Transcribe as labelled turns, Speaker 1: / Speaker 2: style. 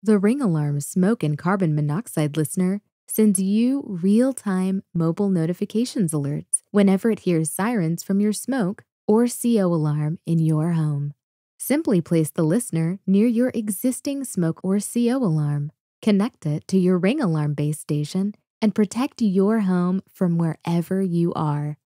Speaker 1: The Ring Alarm Smoke and Carbon Monoxide Listener sends you real-time mobile notifications alerts whenever it hears sirens from your smoke or CO alarm in your home. Simply place the listener near your existing smoke or CO alarm, connect it to your Ring Alarm base station, and protect your home from wherever you are.